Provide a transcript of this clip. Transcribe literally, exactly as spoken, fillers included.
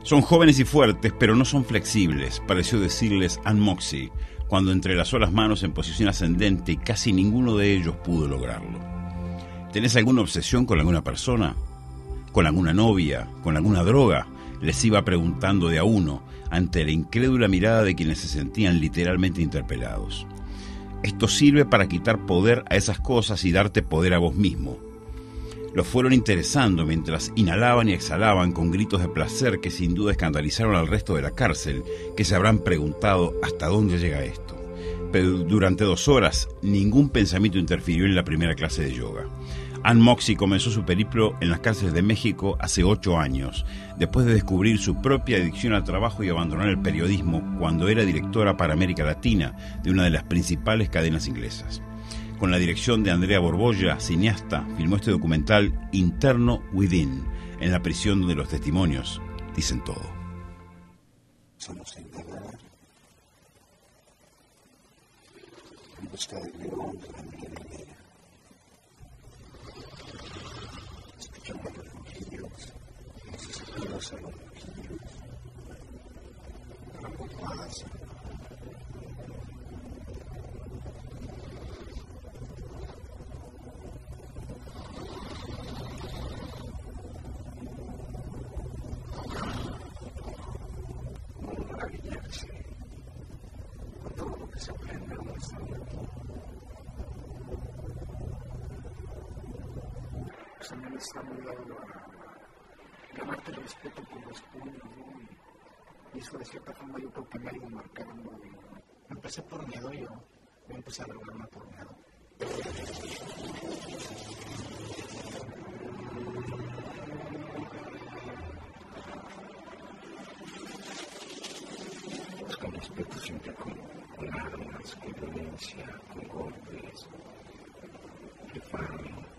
Son jóvenes y fuertes, pero no son flexibles, pareció decirles Ann Moxie, cuando entrelazó las manos en posición ascendente y casi ninguno de ellos pudo lograrlo. ¿Tenés alguna obsesión con alguna persona? ¿Con alguna novia? ¿Con alguna droga? Les iba preguntando de a uno, ante la incrédula mirada de quienes se sentían literalmente interpelados. Esto sirve para quitar poder a esas cosas y darte poder a vos mismo. Los fueron interesando mientras inhalaban y exhalaban con gritos de placer que sin duda escandalizaron al resto de la cárcel, que se habrán preguntado hasta dónde llega esto. Pero durante dos horas ningún pensamiento interfirió en la primera clase de yoga. Ann Moxie comenzó su periplo en las cárceles de México hace ocho años, después de descubrir su propia adicción al trabajo y abandonar el periodismo cuando era directora para América Latina de una de las principales cadenas inglesas. Con la dirección de Andrea Borbolla, cineasta, filmó este documental Interno Within, en la prisión donde los testimonios dicen todo. Somos en Canadá, en busca del león de la minería. Escuchamos los rugidos, los suspiros a los rugidos, la pompas. También está muy dado a ganarte el respeto con los puños, ¿no? Y eso de cierta forma yo creo que me ha ido marcando. Empecé por miedo yo, yo empecé a drogarme por miedo. Buscan respeto siempre con, con armas, con violencia, con golpes, de farming.